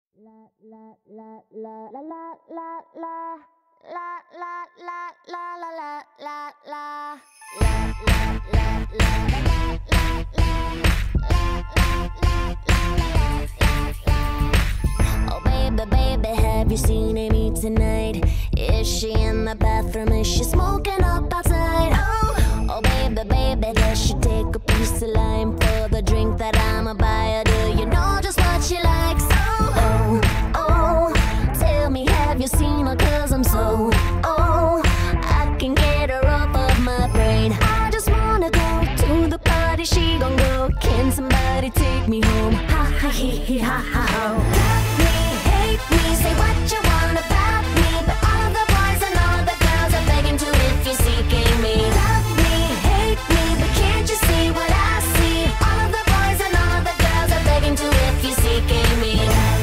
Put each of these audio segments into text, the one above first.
Oh baby, baby, have you seen Amy tonight? Is she in the bathroom? Is she smoking up outside? Oh baby, baby, does she take a piece of lime for the drink that I'ma buy her? Do you know just what she likes? Oh, tell me, have you seen her? 'Cause I'm so, I can get her off of my brain. I just wanna go to the party, she gon' go. Can somebody take me home? Ha ha he he ha ha ho. Love me, hate me, say what you want about me, but all the boys and all the girls are begging to if you're seeking me. Love me, hate me, but can't you see what I see? All of the boys and all the girls are begging to if you're seeking me.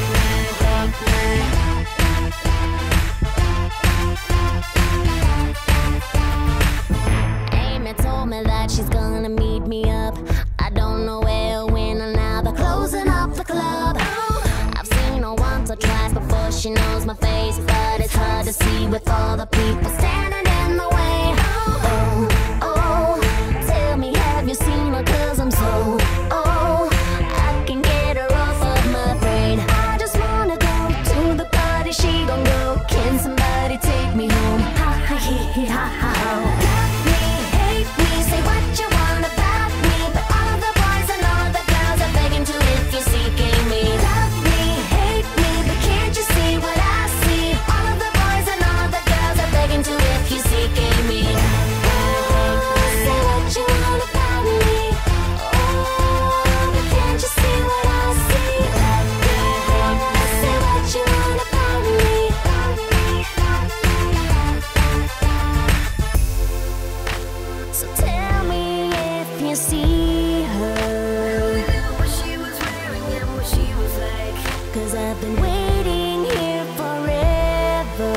Amy told me that she's gonna meet me up. I don't know where, when, or now they're closing up the club. I've seen her once or twice before she knows my face, but it's hard to see with all the people standing in the way. Oh, tell me, have you seen her? 'Cause I'm so, I can get her off of my brain. I just wanna go to the party, she gon' go. Can somebody take me home? Ha ha he he ha ha ho. Love me, hate me, say what you want about me, but all of the boys and all the girls are begging to if you're seeking me. Love me, hate me, but can't you see what I see? All of the boys and all the girls are begging to if you're seeking me. Say what you want about me. But can't you see what I see? Say what you want about me. So tell me if you see her, what she was wearing and what she was like. 'Cause I've been waiting here forever.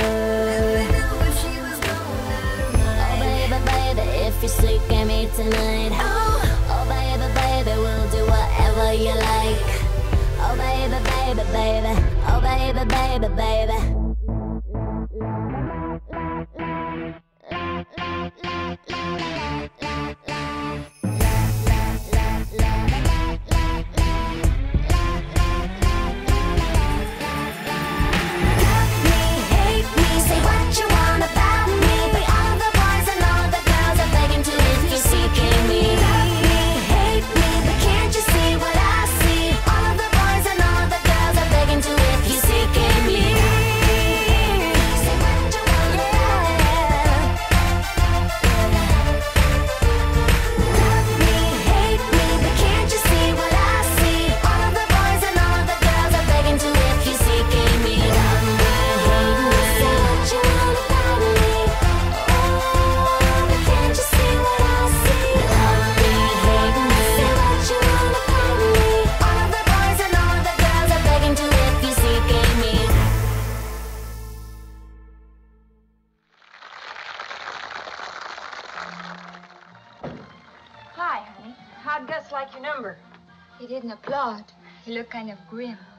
Oh baby, baby, if you're sick of me tonight. Oh baby, baby, we'll do whatever you like. Oh baby, baby, baby. Oh baby, baby, baby. Hi, honey. How'd Gus like your number? He didn't applaud. He looked kind of grim.